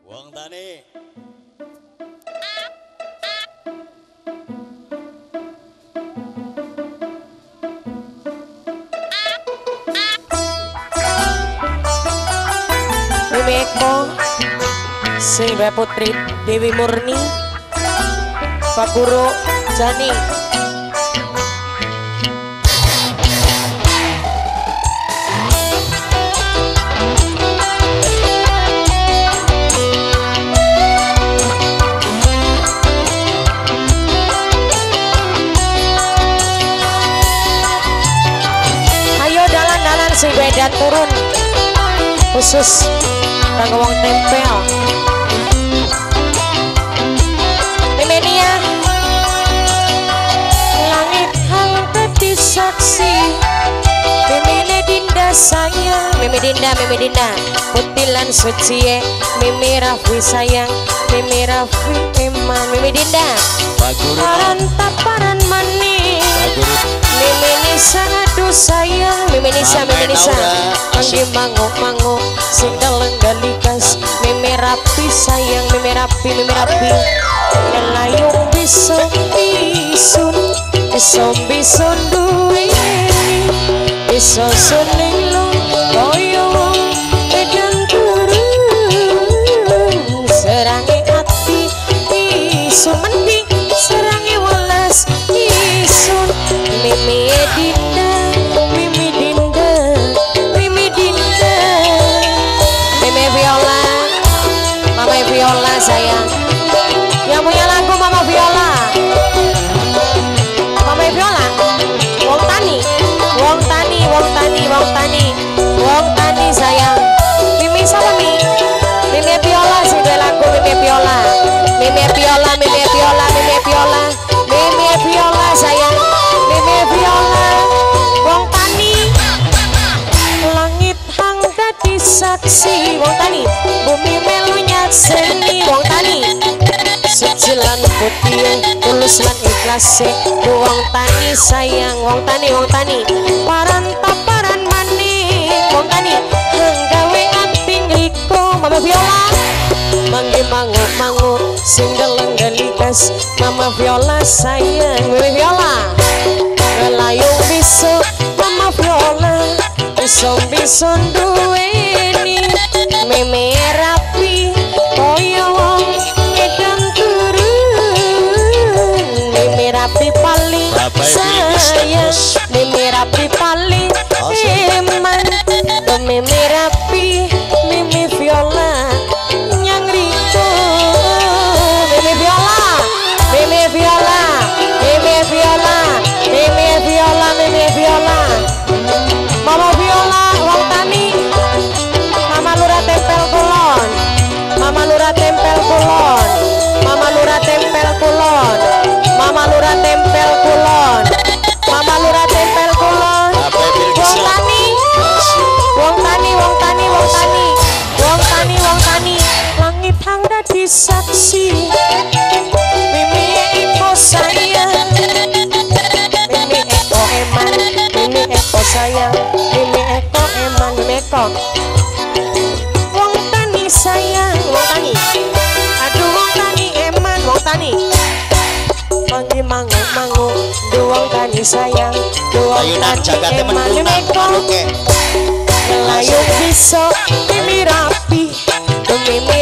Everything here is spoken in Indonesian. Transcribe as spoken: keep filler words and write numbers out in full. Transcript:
Wong tani. Mimeko Sing Putri Dewi Murni Pak Guru Jani. Ayo dalan-dalan sing bedan turun khusus kanggo wong tempel. Mimenia langit hang dadi saksi. Mimine Dinda sayang, Mimi Dinda, Mimi Dinda putilan suci, Mimi Raffi sayang, Mimi Raffi eman, Mimi Dinda paran taparan manis. Mimi Nisa aduh sayang, Mimi Nisa, Mimi Nisa anggi manguk-manguk sing daleng galikas. Mimi Raffi sayang, Mimi Raffi, Mimi Raffi layung bisun bisun bisun bisun duwe iso suning lu koyo edan turun serangi ati isun mending serangi welas isun. Mimi Dinda, Mimi Dinda, Mimi Dinda, Mimi Viola, Mama Viola sayang, yang punya lagu Mama Viola, Mama Viola, Wong Tani, Wong Tani, Wong Tani, Wong Tani, Wong Tani sayang. Mimi sama Mi, Mimi Viola sih dua lagu Mimi Viola, Mimi Viola, Mimi Viola, Mimi Viola, Mimi Viola sayang, Mimi Viola, Wong Tani, langit hang dadi saksi. Wong Tani, bumi melu nyakseni. Wong Tani, sejilan putih tulus lan ikhlas. Wong Tani sayang, Wong Tani, Wong Tani paran taparan maning. Wong Tani hanggawe ati ngliko. Mama Viola manggi manguk-manguk sing deleng galikas. Mama Viola sayang, Mimi Viola layung bisu. Mama Viola bison-bison duweni. Mimi Raffi koyo wong edan turun. Mimi Raffi paling sayang, Mimi Raffi paling eman. Mimi Raffi, Mimi Viola nyang riko. Mimi Viola, Mimi Viola, Mimi Viola, Mimi Viola, Mimi Viola, Mama Viola, Wong Tani, Mama Lurah tempel kulon, Mama Lurah tempel kulon, Mama Lurah tempel kulon, Mama Lurah tempel kulon, Mama Lurah tempel kulon. Wong Tani, Wong Tani, Wong Tani, Wong Tani, Wong Tani, Wong Tani, langit hang dadi saksi. Mimi Eko sayang, Mimi Eko eman, Mimi Eko sayang, Mimi Eko eman, Mimi Eko. Wong Tani sayang, Wong Tani, aduh Wong Tani eman, Wong Tani manggi manguk-manguk, du Wong Tani sayang, du Wong Tani eman, Mimi Eko layung biso. Mimi Raffi, Mimi